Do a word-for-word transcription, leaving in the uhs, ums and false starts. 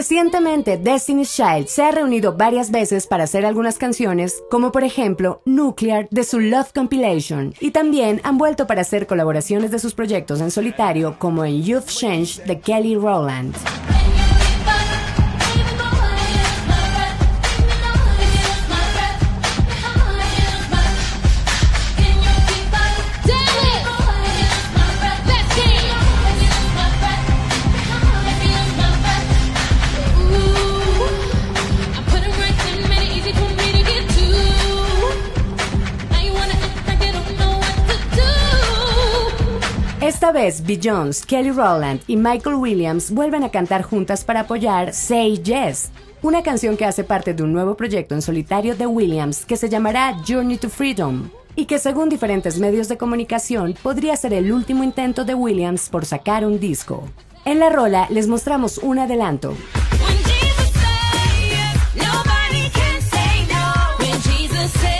Recientemente, Destiny's Child se ha reunido varias veces para hacer algunas canciones, como por ejemplo Nuclear de su Love Compilation, y también han vuelto para hacer colaboraciones de sus proyectos en solitario, como en You've Changed de Kelly Rowland. Esta vez, Beyoncé, Kelly Rowland y Michael Williams vuelven a cantar juntas para apoyar Say Yes, una canción que hace parte de un nuevo proyecto en solitario de Williams que se llamará Journey to Freedom, y que según diferentes medios de comunicación podría ser el último intento de Williams por sacar un disco. En la rola les mostramos un adelanto. When Jesus say yes, nobody can say no. When Jesus say